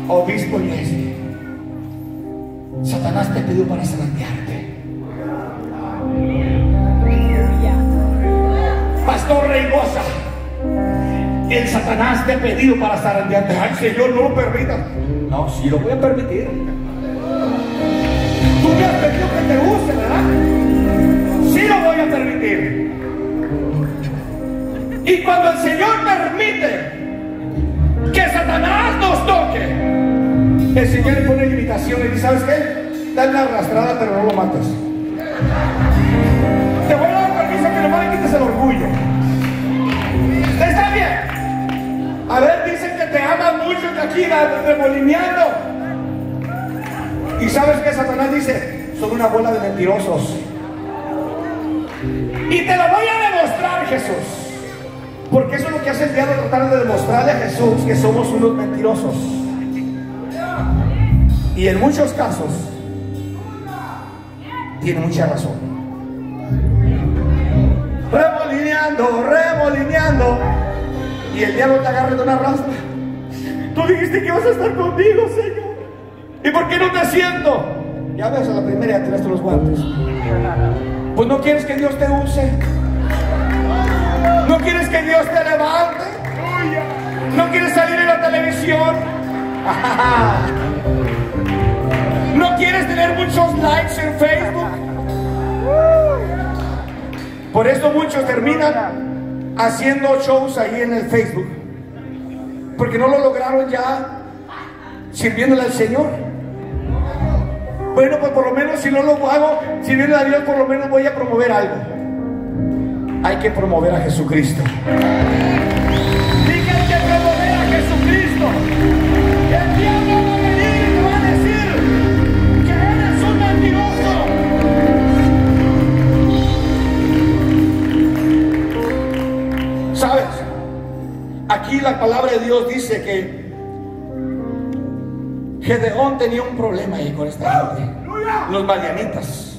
obispo Leslie, Satanás te pidió para zarandearte. Pastor Reynosa, el Satanás te ha pedido para zarandearte. Ay, Señor, no lo permita. No, sí lo voy a permitir. Tú me has pedido que te use, ¿verdad? Sí lo voy a permitir. Y cuando el Señor permite que Satanás nos toque, el Señor le pone limitaciones y dice, ¿sabes qué? Dale una arrastrada, pero no lo mates. Te voy a dar permiso que nomás le quites el orgullo. ¿Está bien? A ver, dicen que te aman mucho, que aquí remolineando. ¿Y sabes qué? Satanás dice, son una bola de mentirosos. Y te lo voy a demostrar, Jesús. Porque eso es lo que hace el diablo, tratar de demostrarle a Jesús que somos unos mentirosos. Y en muchos casos tiene mucha razón. Remolineando. Y el diablo te agarra de una raspa. Tú dijiste que ibas a estar conmigo, Señor. ¿Y por qué no te siento? Ya ves, a la primera ya tiraste los guantes. Pues no quieres que Dios te use. No quieres que Dios te levante. No quieres salir en la televisión. No quieres tener muchos likes en Facebook. Por eso muchos terminan haciendo shows ahí en el Facebook, porque no lo lograron ya sirviéndole al Señor. Bueno, pues por lo menos si no lo hago sirviendo a Dios, por lo menos voy a promover algo. Hay que promover a Jesucristo. Dije, hay que promover a Jesucristo. El diablo va a venir y te va a decir que eres un mentiroso. ¿Sabes? Aquí la palabra de Dios dice que Gedeón tenía un problema ahí con esta gente, los madianitas.